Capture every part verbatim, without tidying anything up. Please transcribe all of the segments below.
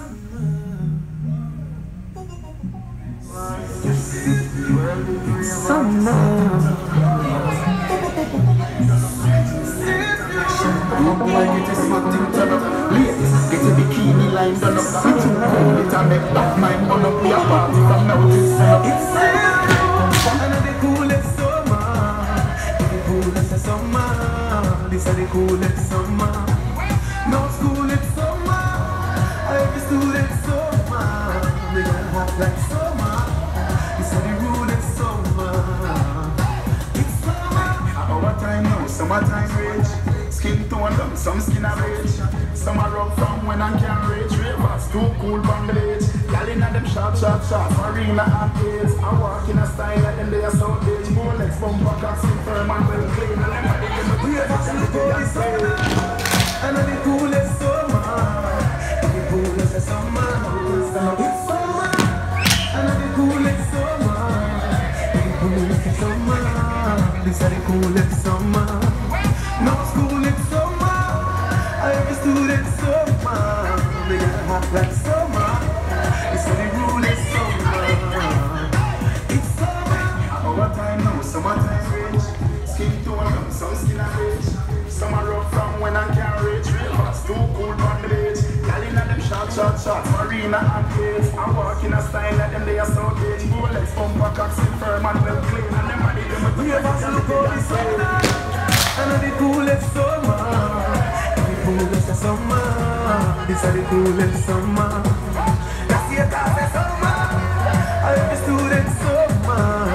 Get a bikini line done up, sit too cold, it and make back my money up, we a party from now till sun. It's one of the coolest summer, the coolest summer, this is the coolest summer. No school it's summer, every student summer, we got hot like summer, this is the rudest summer. It's summer, our time now, summertime rage, skin tone down, some skin a rage. Some are rough from when I can't reach rivers, too cool from the beach. Y'all in them short, short, short, marina arcades. I walk in a style like them they are so age. More legs, bumper cocks, firm and well clean. And them body them a real box in the coolest summer. And the coolest summer, the coolest summer. It's summer, and the coolest summer, the coolest summer. This is the coolest summer. No school it's summer. Every student summer, they got hot like summer. It's the rudest summer. It's summer. Our time now, summertime rage. Skin tone down, some skin a rage. Some are rough from when I can't reach. Rivers too cool from the beach. Y'all in them short, short, short, marina arcades. I walk in a style like them they are so gauge. Rolex, bumper cocks, firm and well clean. And them body them a rivers look how the sun. And the coolest summer. Coolest summer, this is the coolest summer. That's the coolest summer. Every student summer,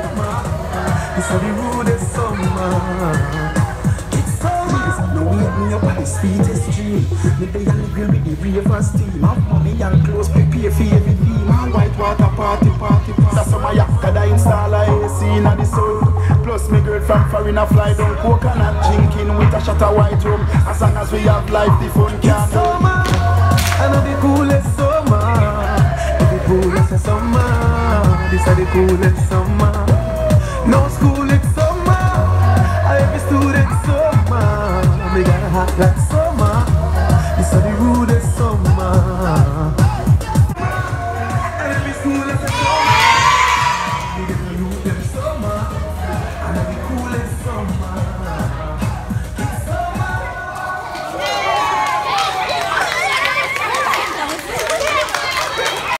this is the rudest summer. It's summer. No wait me up on the sweetest dream. Me be on the grill with the ravers team. Have money and clothes, prepare for every theme. And white water party, party, party. That's summer yakka da install a A C in the sun. Plus me girl from foreign a fly down coconut drinking with a shot of white rum. As long as we have life, the fun can do. Summer, and the coolest summer, the coolest summer. This is the coolest summer.